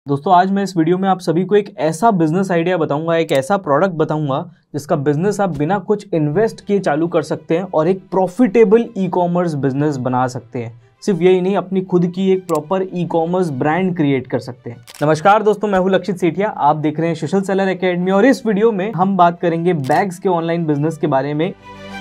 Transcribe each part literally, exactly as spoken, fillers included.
दोस्तों आज मैं इस वीडियो में आप सभी को एक ऐसा बिजनेस आइडिया बताऊंगा, एक ऐसा प्रोडक्ट बताऊंगा जिसका बिजनेस आप बिना कुछ इन्वेस्ट किए चालू कर सकते हैं और एक प्रॉफिटेबल ई कॉमर्स बिजनेस बना सकते हैं। सिर्फ यही नहीं, अपनी खुद की एक proper ecommerce brand create कर सकते हैं। नमस्कार दोस्तों, मैं हूं लक्षित सेठिया, आप देख रहे हैं सोशल सेलर एकेडमी और इस वीडियो में हम बात करेंगे बैग्स के ऑनलाइन बिजनेस के बारे में।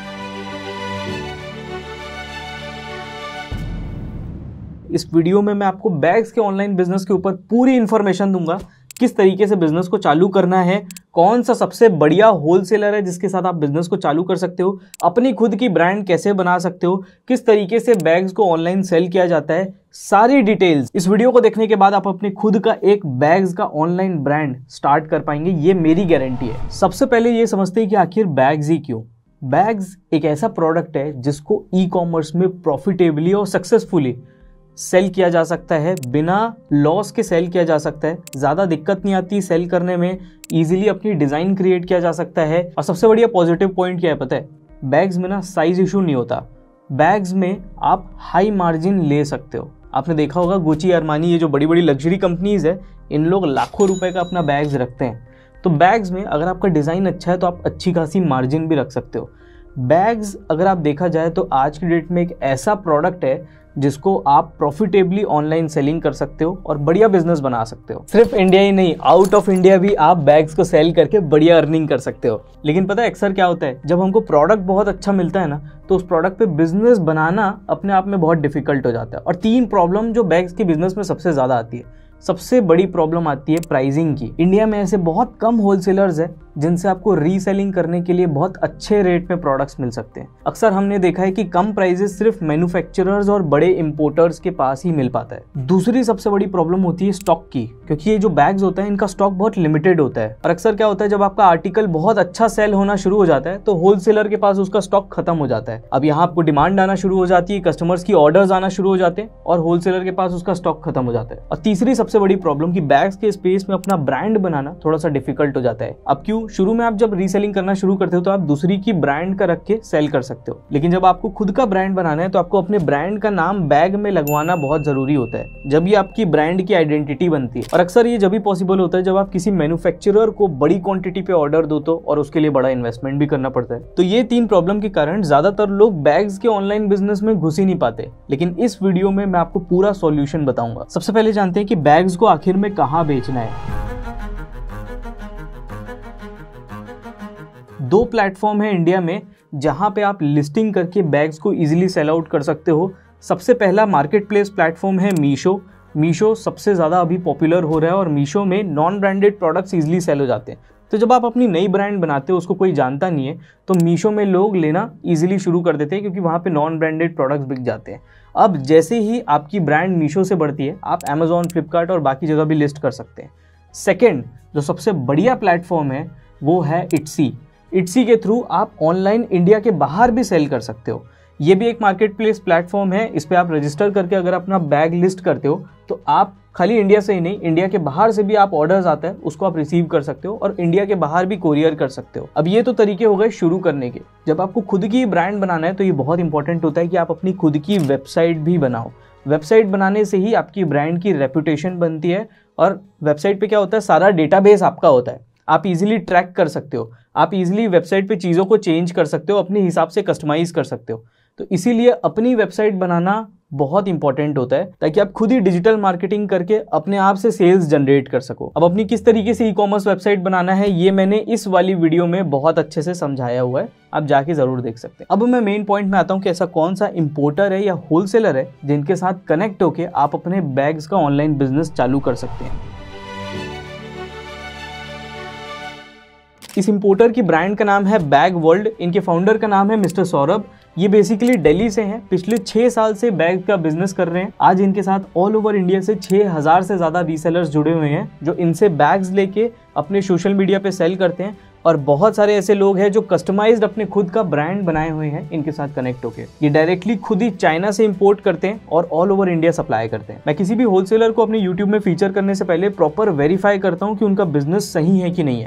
इस वीडियो में मैं आपको बैग्स के ऑनलाइन बिजनेस के ऊपर पूरी इंफॉर्मेशन दूंगा, किस तरीके से बिजनेस को चालू करना है, कौन सा सबसे बढ़िया होलसेलर है जिसके साथ आप बिजनेस को चालू कर सकते हो, अपनी खुद की ब्रांड कैसे बना सकते हो, किस तरीके से बैग्स को ऑनलाइन सेल किया जाता है, सारी डिटेल्स इस वीडियो को देखने के बाद आप अपने खुद का एक बैग्स का ऑनलाइन ब्रांड स्टार्ट कर पाएंगे, ये मेरी गारंटी है। सबसे पहले ये समझते हैं कि आखिर बैग्स ही क्यों। बैग्स एक ऐसा प्रोडक्ट है जिसको ई कॉमर्स में प्रॉफिटेबली और सक्सेसफुली सेल किया जा सकता है, बिना लॉस के सेल किया जा सकता है, ज़्यादा दिक्कत नहीं आती सेल करने में, इजीली अपनी डिज़ाइन क्रिएट किया जा सकता है। और सबसे बढ़िया पॉजिटिव पॉइंट क्या है पता है, बैग्स में ना साइज इशू नहीं होता। बैग्स में आप हाई मार्जिन ले सकते हो। आपने देखा होगा गुची, अरमानी, ये जो बड़ी बड़ी लग्जरी कंपनीज है, इन लोग लाखों रुपए का अपना बैग्स रखते हैं। तो बैग्स में अगर आपका डिज़ाइन अच्छा है तो आप अच्छी खासी मार्जिन भी रख सकते हो। बैग्स अगर आप देखा जाए तो आज की डेट में एक ऐसा प्रोडक्ट है जिसको आप प्रॉफिटेबली ऑनलाइन सेलिंग कर सकते हो और बढ़िया बिजनेस बना सकते हो। सिर्फ इंडिया ही नहीं, आउट ऑफ इंडिया भी आप बैग्स को सेल करके बढ़िया अर्निंग कर सकते हो। लेकिन पता है अक्सर क्या होता है, जब हमको प्रोडक्ट बहुत अच्छा मिलता है ना, तो उस प्रोडक्ट पे बिजनेस बनाना अपने आप में बहुत डिफिकल्ट हो जाता है। और तीन प्रॉब्लम जो बैग्स के बिजनेस में सबसे ज्यादा आती है। सबसे बड़ी प्रॉब्लम आती है प्राइसिंग की। इंडिया में ऐसे बहुत कम होलसेलर्स हैं जिनसे आपको रीसेलिंग करने के लिए बहुत अच्छे रेट में प्रोडक्ट्स मिल सकते हैं। अक्सर हमने देखा है कि कम प्राइसेस सिर्फ मैन्युफैक्चरर्स और बड़े इंपोर्टर्स के पास ही मिल पाता है। दूसरी सबसे बड़ी प्रॉब्लम होती है स्टॉक की, क्योंकि ये जो बैग्स होता है इनका स्टॉक बहुत लिमिटेड होता है। और अक्सर क्या होता है, जब आपका आर्टिकल बहुत अच्छा सेल होना शुरू हो जाता है तो होलसेलर के पास उसका स्टॉक खत्म हो जाता है। अब यहाँ आपको डिमांड आना शुरू हो जाती है, कस्टमर्स की ऑर्डर्स आना शुरू हो जाते हैं और होलसेलर के पास उसका स्टॉक खत्म हो जाता है। और तीसरी सबसे बड़ी प्रॉब्लम कि बैग्स के स्पेस में अपना ब्रांड बनाना थोड़ा सा डिफिकल्ट हो जाता है। अब क्यों, शुरू में आप जब रीसेलिंग करना शुरू करते हो तो आप दूसरी की ब्रांड का रख के सेल कर सकते हो, लेकिन जब आपको खुद का ब्रांड बनाना है तो आपको अपने ब्रांड का नाम बैग में लगवाना बहुत जरूरी होता है, जब ये आपकी ब्रांड की आइडेंटिटी बनती है। और अक्सर ये जब भी पॉसिबल होता है जब आप किसी मैन्युफैक्चरर को बड़ी क्वांटिटी पे ऑर्डर दो तो, और उसके लिए बड़ा इन्वेस्टमेंट भी करना पड़ता है। तो ये तीन प्रॉब्लम के कारण ज्यादातर लोग बैग्स के ऑनलाइन बिजनेस में घुस ही नहीं पाते। लेकिन इस वीडियो में मैं आपको पूरा सॉल्यूशन बताऊंगा। सबसे पहले जानते हैं कि बैग्स को आखिर में कहां बेचना है। दो प्लेटफॉर्म है इंडिया में जहां पे आप लिस्टिंग करके बैग्स को इजीली सेल आउट कर सकते हो। सबसे पहला मार्केट प्लेस प्लेटफॉर्म है मीशो। मीशो सबसे ज़्यादा अभी पॉपुलर हो रहा है और मीशो में non branded products easily sell हो जाते हैं। तो जब आप अपनी नई ब्रांड बनाते हो, उसको कोई जानता नहीं है, तो मीशो में लोग लेना इजीली शुरू कर देते हैं क्योंकि वहाँ पे नॉन ब्रांडेड प्रोडक्ट्स बिक जाते हैं। अब जैसे ही आपकी ब्रांड मीशो से बढ़ती है, आप अमेजॉन, फ्लिपकार्ट और बाकी जगह भी लिस्ट कर सकते हैं। सेकेंड जो सबसे बढ़िया प्लेटफॉर्म है वो है इट्सी। इट्सी के थ्रू आप ऑनलाइन इंडिया के बाहर भी सेल कर सकते हो। ये भी एक मार्केट प्लेस प्लेटफॉर्म है। इस पे आप रजिस्टर करके अगर अपना बैग लिस्ट करते हो तो आप खाली इंडिया से ही नहीं, इंडिया के बाहर से भी आप ऑर्डर्स आता है उसको आप रिसीव कर सकते हो और इंडिया के बाहर भी कोरियर कर सकते हो। अब ये तो तरीके हो गए शुरू करने के। जब आपको खुद की ब्रांड बनाना है तो ये बहुत इंपॉर्टेंट होता है कि आप अपनी खुद की वेबसाइट भी बनाओ। वेबसाइट बनाने से ही आपकी ब्रांड की रेपुटेशन बनती है और वेबसाइट पे क्या होता है, सारा डेटाबेस आपका होता है। आप इजीली ट्रैक कर सकते हो, आप इजीली वेबसाइट पे चीज़ों को चेंज कर सकते हो, अपने हिसाब से कस्टमाइज कर सकते हो। तो इसीलिए अपनी वेबसाइट बनाना बहुत इंपॉर्टेंट होता है ताकि आप खुद ही डिजिटल मार्केटिंग करके अपने आप से सेल्स जनरेट कर सको। अब अपनी किस तरीके से ई कॉमर्स वेबसाइट बनाना है ये मैंने इस वाली वीडियो में बहुत अच्छे से समझाया हुआ है, आप जाके जरूर देख सकते हैं। अब मैं मेन पॉइंट में आता हूँ कि ऐसा कौन सा इंपोर्टर है या होलसेलर है जिनके साथ कनेक्ट होके आप अपने बैग्स का ऑनलाइन बिजनेस चालू कर सकते हैं। इस इंपोर्टर की ब्रांड का नाम है बैग वर्ल्ड। इनके फाउंडर का नाम है मिस्टर सौरभ। ये बेसिकली दिल्ली से हैं, पिछले छह साल से बैग का बिजनेस कर रहे हैं। आज इनके साथ ऑल ओवर इंडिया से छह हज़ार से ज़्यादा रीसेलर्स जुड़े हुए हैं जो इनसे बैग्स लेके अपने सोशल मीडिया पे सेल करते हैं। और बहुत सारे ऐसे लोग हैं जो कस्टमाइज्ड अपने खुद का ब्रांड बनाए हुए हैं इनके साथ कनेक्ट होके। ये डायरेक्टली खुद ही चाइना से इंपोर्ट करते हैं और ऑल ओवर इंडिया सप्लाई करते हैं। मैं किसी भी होलसेलर को अपने यूट्यूब में फीचर करने से पहले प्रॉपर वेरीफाई करता हूँ कि उनका बिजनेस सही है कि नहीं है।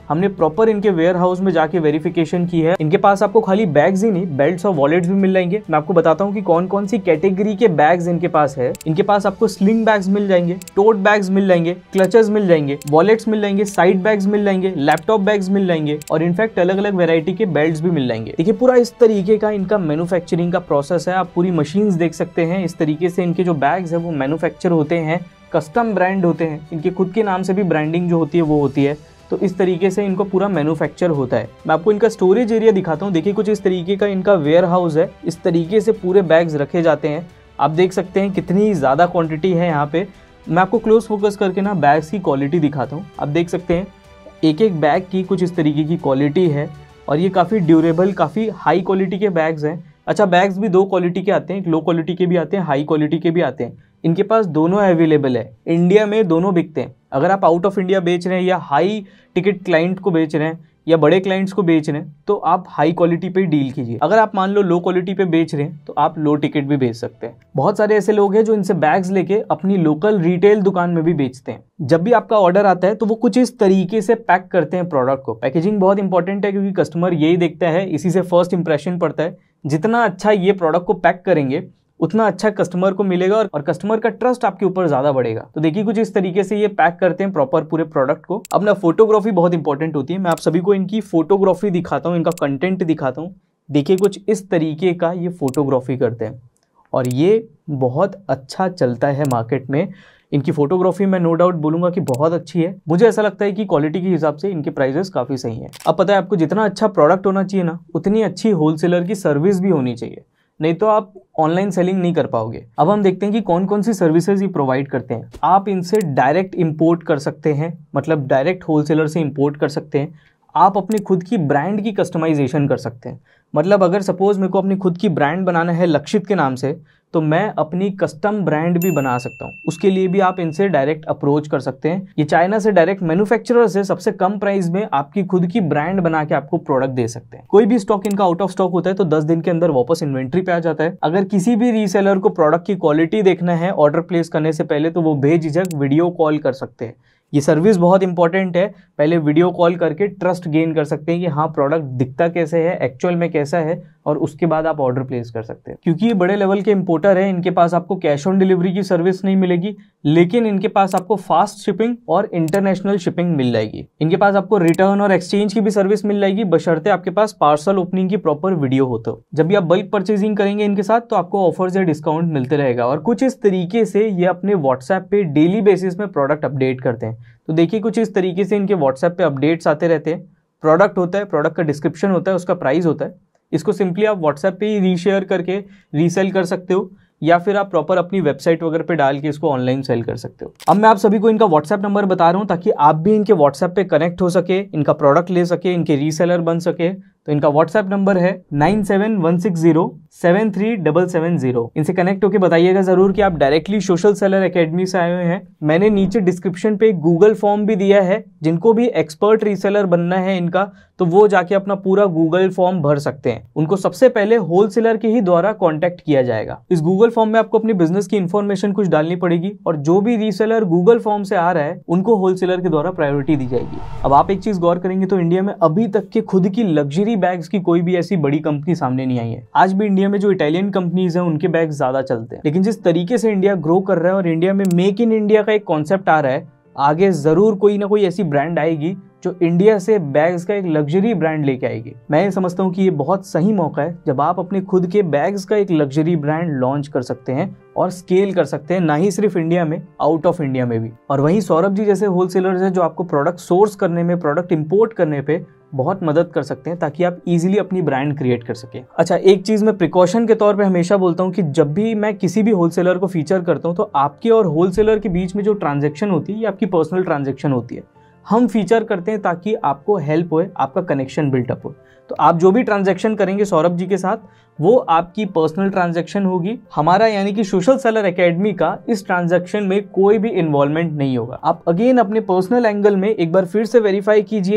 हमने प्रॉपर इनके वेयर हाउस में जाके वेरिफिकेशन की है। इनके पास आपको खाली बैग्स ही नहीं, बेल्ट्स और वॉलेट्स भी मिल जाएंगे। मैं आपको बताता हूँ कि कौन कौन सी कैटेगरी के बैग्स इनके पास है। इनके पास आपको स्लिंग बैग्स मिल जाएंगे, टोट बैग्स मिल जाएंगे, क्लचेस मिल जाएंगे, वॉलेट्स मिल जाएंगे, साइड बैग्स मिल जाएंगे, लैपटॉप बैग्स मिल जाएंगे और इनफैक्ट अलग अलग वेरायटी के बेल्ट्स भी मिल जाएंगे। देखिए पूरा इस तरीके का इनका मैन्युफैक्चरिंग का प्रोसेस है। आप पूरी मशीन्स देख सकते हैं। इस तरीके से इनके जो बैग्स है वो मैन्युफैक्चर होते हैं, कस्टम ब्रांड होते हैं। इनके खुद के नाम से भी ब्रांडिंग जो होती है वो होती है। तो इस तरीके से इनको पूरा मैन्युफैक्चर होता है। मैं आपको इनका स्टोरेज एरिया दिखाता हूँ। देखिए कुछ इस तरीके का इनका वेयर हाउस है। इस तरीके से पूरे बैग्स रखे जाते हैं। आप देख सकते हैं कितनी ज़्यादा क्वांटिटी है यहाँ पे। मैं आपको क्लोज फोकस करके ना बैग्स की क्वालिटी दिखाता हूँ। आप देख सकते हैं एक एक बैग की कुछ इस तरीके की क्वालिटी है और ये काफ़ी ड्यूरेबल, काफ़ी हाई क्वालिटी के बैग्स हैं। अच्छा, बैग्स भी दो क्वालिटी के आते हैं, एक लो क्वालिटी के भी आते हैं, हाई क्वालिटी के भी आते हैं। इनके पास दोनों अवेलेबल है। इंडिया में दोनों बिकते हैं। अगर आप आउट ऑफ इंडिया बेच रहे हैं या हाई टिकट क्लाइंट को बेच रहे हैं या बड़े क्लाइंट्स को बेच रहे हैं तो आप हाई क्वालिटी पे डील कीजिए। अगर आप मान लो लो क्वालिटी पे बेच रहे हैं तो आप लो टिकट भी बेच सकते हैं। बहुत सारे ऐसे लोग हैं जो इनसे बैग्स लेके अपनी लोकल रिटेल दुकान में भी बेचते हैं। जब भी आपका ऑर्डर आता है तो वो कुछ इस तरीके से पैक करते हैं प्रोडक्ट को। पैकेजिंग बहुत इंपॉर्टेंट है क्योंकि कस्टमर यही देखता है, इसी से फर्स्ट इंप्रेशन पड़ता है। जितना अच्छा ये प्रोडक्ट को पैक करेंगे उतना अच्छा कस्टमर को मिलेगा और, और कस्टमर का ट्रस्ट आपके ऊपर ज्यादा बढ़ेगा। तो देखिए कुछ इस तरीके से ये पैक करते हैं प्रॉपर पूरे प्रोडक्ट को। अब ना फोटोग्राफी बहुत इंपॉर्टेंट होती है। मैं आप सभी को इनकी फोटोग्राफी दिखाता हूँ, इनका कंटेंट दिखाता हूँ। देखिए कुछ इस तरीके का ये फोटोग्राफी करते हैं और ये बहुत अच्छा चलता है मार्केट में। इनकी फोटोग्राफी मैं नो डाउट बोलूंगा कि बहुत अच्छी है। मुझे ऐसा लगता है कि क्वालिटी के हिसाब से इनके प्राइसेस काफी सही हैं। अब पता है आपको जितना अच्छा प्रोडक्ट होना चाहिए ना उतनी अच्छी होलसेलर की सर्विस भी होनी चाहिए, नहीं तो आप ऑनलाइन सेलिंग नहीं कर पाओगे। अब हम देखते हैं कि कौन कौन सी सर्विसेज ये प्रोवाइड करते हैं। आप इनसे डायरेक्ट इंपोर्ट कर सकते हैं, मतलब डायरेक्ट होलसेलर से इंपोर्ट कर सकते हैं। आप अपनी खुद की ब्रांड की कस्टमाइजेशन कर सकते हैं। मतलब अगर सपोज मेरे को अपनी खुद की ब्रांड बनाना है लक्षित के नाम से, तो मैं अपनी कस्टम ब्रांड भी बना सकता हूँ। उसके लिए भी आप इनसे डायरेक्ट अप्रोच कर सकते हैं। ये चाइना से डायरेक्ट मैन्युफैक्चरर से सबसे कम प्राइस में आपकी खुद की ब्रांड बना के आपको प्रोडक्ट दे सकते हैं। कोई भी स्टॉक इनका आउट ऑफ स्टॉक होता है तो दस दिन के अंदर वापस इन्वेंट्री पे आ जाता है। अगर किसी भी रीसेलर को प्रोडक्ट की क्वालिटी देखना है ऑर्डर प्लेस करने से पहले तो वो बेझिझक वीडियो कॉल कर सकते हैं। ये सर्विस बहुत इंपॉर्टेंट है। पहले वीडियो कॉल करके ट्रस्ट गेन कर सकते हैं कि हाँ प्रोडक्ट दिखता कैसे है, एक्चुअल में कैसा है, और उसके बाद आप ऑर्डर प्लेस कर सकते हैं। क्योंकि ये बड़े लेवल के इंपोर्टर है, इनके पास आपको कैश ऑन डिलीवरी की सर्विस नहीं मिलेगी, लेकिन इनके पास आपको फास्ट शिपिंग और इंटरनेशनल शिपिंग मिल जाएगी। इनके पास आपको रिटर्न और एक्सचेंज की भी सर्विस मिल जाएगी, बशर्ते आपके पास पार्सल ओपनिंग की प्रॉपर वीडियो हो। तो जब भी आप बल्क परचेजिंग करेंगे इनके साथ तो आपको ऑफर्स या डिस्काउंट मिलते रहेगा। और कुछ इस तरीके से ये अपने व्हाट्सएप पे डेली बेसिस में प्रोडक्ट अपडेट करते हैं। तो देखिए कुछ इस तरीके से इनके व्हाट्सएप पे अपडेट्स आते रहते हैं। प्रोडक्ट होता है, प्रोडक्ट का डिस्क्रिप्शन होता है, उसका प्राइस होता है। इसको सिंपली आप व्हाट्सएप पे ही रीशेयर करके रीसेल कर सकते हो, या फिर आप प्रॉपर अपनी वेबसाइट वगैरह पे डाल के इसको ऑनलाइन सेल कर सकते हो। अब मैं आप सभी को इनका व्हाट्सएप नंबर बता रहा हूँ ताकि आप भी इनके व्हाट्सएप पे कनेक्ट हो सके, इनका प्रोडक्ट ले सके, इनके रीसेलर बन सके। तो इनका व्हाट्सएप नंबर है nine seven one six zero seven three double seven zero. इनसे कनेक्ट होकर बताइएगा जरूर कि आप डायरेक्टली सोशल सेलर एकेडमी से आए हुए हैं। मैंने नीचे डिस्क्रिप्शन पे एक गूगल फॉर्म भी दिया है, जिनको भी एक्सपर्ट रीसेलर बनना है इनका, तो वो जाके अपना पूरा गूगल फॉर्म भर सकते हैं। उनको सबसे पहले होलसेलर के ही द्वारा कॉन्टेक्ट किया जाएगा। इस गूगल फॉर्म में आपको अपनी बिजनेस की इन्फॉर्मेशन कुछ डालनी पड़ेगी, और जो भी रीसेलर गूगल फॉर्म से आ रहा है उनको होलसेलर के द्वारा प्रायोरिटी दी जाएगी। अब आप एक चीज गौर करेंगे तो इंडिया में अभी तक के खुद की लग्जरी बैग्स की कोई भी ऐसी बड़ी कंपनी सामने नहीं आई है। आज भी इंडिया में जो इटालियन कंपनीज हैं उनके बैग्स ज्यादा चलते हैं। लेकिन जिस तरीके से इंडिया ग्रो कर रहा है और इंडिया में मेक इन इंडिया का एक कॉन्सेप्ट आ रहा है, आगे जरूर कोई ना कोई ऐसी ब्रांड आएगी जो इंडिया से बैग्स का एक लग्जरी ब्रांड लेके आएगी। मैं ये समझता हूँ कि ये बहुत सही मौका है जब आप अपने खुद के बैग्स का एक लग्जरी ब्रांड लॉन्च कर सकते हैं और स्केल कर सकते हैं, ना ही सिर्फ इंडिया में, आउट ऑफ इंडिया में भी। और वहीं सौरभ जी जैसे होलसेलर्स हैं जो आपको प्रोडक्ट सोर्स करने में, प्रोडक्ट इंपोर्ट करने पे बहुत मदद कर सकते हैं ताकि आप इजीली अपनी ब्रांड क्रिएट कर सकें। अच्छा, एक चीज मैं प्रिकॉशन के तौर पे हमेशा बोलता हूँ कि जब भी मैं किसी भी होलसेलर को फीचर करता हूँ तो आपके और होलसेलर के बीच में जो ट्रांजेक्शन होती है ये आपकी पर्सनल ट्रांजेक्शन होती है। हम फीचर करते हैं ताकि आपको हेल्प होए, आपका कनेक्शन बिल्टअप हो। तो आप जो भी ट्रांजैक्शन करेंगे सौरभ जी के साथ वो आपकी पर्सनल ट्रांजैक्शन होगी। हमारा यानी कि सोशल सेलर एकेडमी का इस ट्रांजैक्शन में कोई भी इन्वॉल्वमेंट नहीं होगा। आप अगेन अपने पर्सनल एंगल में एक बार फिर से वेरीफाई कीजिए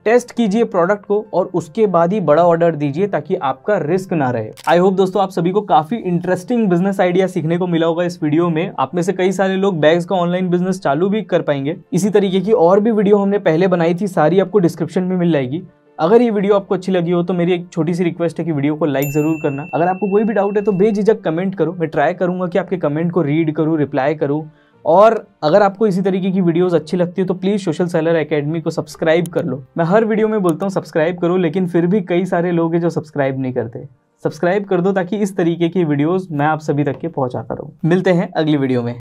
टेस्ट कीजिए प्रोडक्ट को और उसके बाद ही बड़ा ऑर्डर दीजिए ताकि आपका रिस्क ना रहे। आई होप दोस्तों आप सभी को काफी इंटरेस्टिंग बिजनेस आइडिया सीखने को मिला होगा इस वीडियो में। आप में से कई सारे लोग बैग्स का ऑनलाइन बिजनेस चालू भी कर पाएंगे। इसी तरीके की और भी वीडियो हमने पहले बनाई थी, सारी आपको डिस्क्रिप्शन में मिल जाएगी। अगर ये वीडियो आपको अच्छी लगी हो तो मेरी एक छोटी सी रिक्वेस्ट है कि वीडियो को लाइक जरूर करना। अगर आपको कोई भी डाउट है तो बेझिझक कमेंट करो, मैं ट्राई करूंगा कि आपके कमेंट को रीड करूं, रिप्लाई करूं। और अगर आपको इसी तरीके की वीडियोस अच्छी लगती है तो प्लीज सोशल सेलर एकेडमी को सब्सक्राइब कर लो। मैं हर वीडियो में बोलता हूँ सब्सक्राइब करो, लेकिन फिर भी कई सारे लोग हैं जो सब्सक्राइब नहीं करते। सब्सक्राइब कर दो ताकि इस तरीके की वीडियोस मैं आप सभी तक के पहुंचाता रहूं। मिलते हैं अगली वीडियो में।